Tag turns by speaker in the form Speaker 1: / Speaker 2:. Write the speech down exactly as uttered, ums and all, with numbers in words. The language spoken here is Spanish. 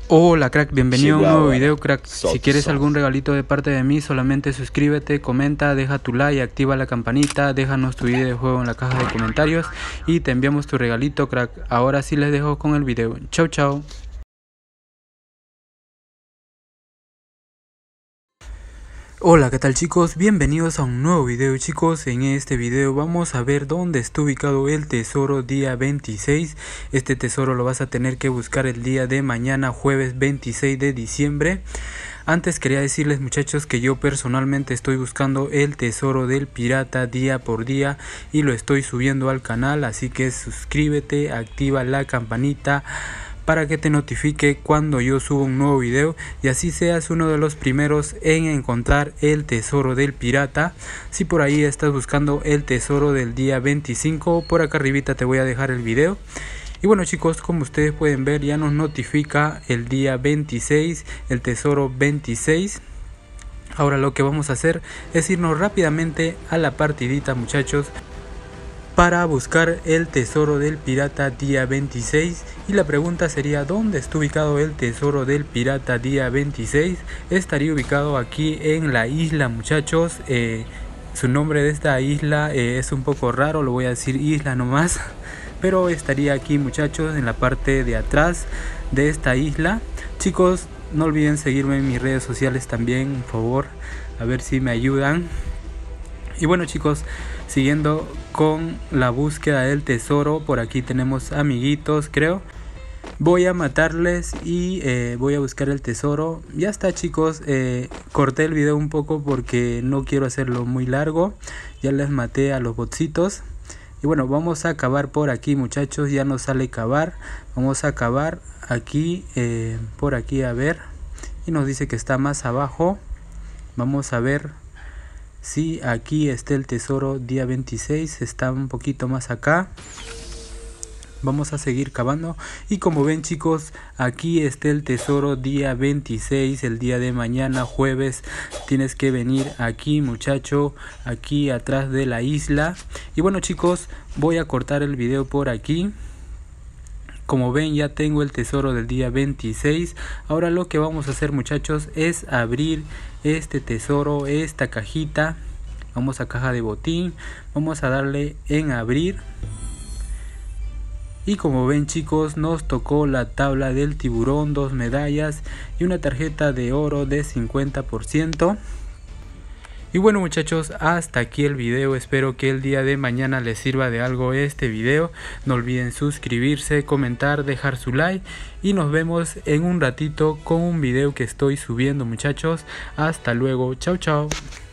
Speaker 1: Hola crack, bienvenido a un nuevo
Speaker 2: Chihuahua,
Speaker 1: video crack.
Speaker 2: South
Speaker 1: Si quieres
Speaker 2: Zone.
Speaker 1: algún regalito de parte de mí, solamente suscríbete, comenta, deja tu like, activa la campanita, déjanos tu idea de juego en la caja de comentarios y te enviamos tu regalito crack. Ahora sí les dejo con el video. Chau chau. Hola, ¿qué tal chicos? Bienvenidos a un nuevo video chicos. En este video vamos a ver dónde está ubicado el tesoro día veintiséis. Este tesoro lo vas a tener que buscar el día de mañana, jueves veintiséis de diciembre. Antes quería decirles muchachos que yo personalmente estoy buscando el tesoro del pirata día por día y lo estoy subiendo al canal, así que suscríbete, activa la campanita para que te notifique cuando yo subo un nuevo video y así seas uno de los primeros en encontrar el tesoro del pirata. Si por ahí estás buscando el tesoro del día veinticinco, por acá arribita te voy a dejar el video. Y bueno chicos, como ustedes pueden ver, ya nos notifica el día veintiséis, el tesoro veintiséis. Ahora lo que vamos a hacer es irnos rápidamente a la partidita muchachos, para buscar el tesoro del pirata día veintiséis. Y la pregunta sería, ¿dónde está ubicado el tesoro del pirata día veintiséis? Estaría ubicado aquí en la isla muchachos. eh, su nombre de esta isla eh, es un poco raro, lo voy a decir isla nomás, pero estaría aquí muchachos en la parte de atrás de esta isla. Chicos, no olviden seguirme en mis redes sociales también, por favor, a ver si me ayudan. Y bueno chicos, siguiendo con la búsqueda del tesoro, por aquí tenemos amiguitos creo. Voy a matarles y eh, voy a buscar el tesoro. Ya está chicos, eh, corté el video un poco porque no quiero hacerlo muy largo. Ya les maté a los botsitos. Y bueno, vamos a cavar por aquí muchachos, ya nos sale cavar. Vamos a cavar aquí, eh, por aquí a ver. Y nos dice que está más abajo. Vamos a ver. Sí, aquí está el tesoro día veintiséis, está un poquito más acá. Vamos a seguir cavando y como ven chicos, aquí está el tesoro día veintiséis, el día de mañana jueves. Tienes que venir aquí muchacho, aquí atrás de la isla. Y bueno chicos, voy a cortar el video por aquí. Como ven, ya tengo el tesoro del día veintiséis. Ahora lo que vamos a hacer muchachos es abrir este tesoro, esta cajita. Vamos a caja de botín, vamos a darle en abrir. Y como ven chicos, nos tocó la tabla del tiburón, dos medallas y una tarjeta de oro de cincuenta por ciento. Y bueno muchachos, hasta aquí el video. Espero que el día de mañana les sirva de algo este video. No olviden suscribirse, comentar, dejar su like. Y nos vemos en un ratito con un video que estoy subiendo muchachos. Hasta luego, chao chao.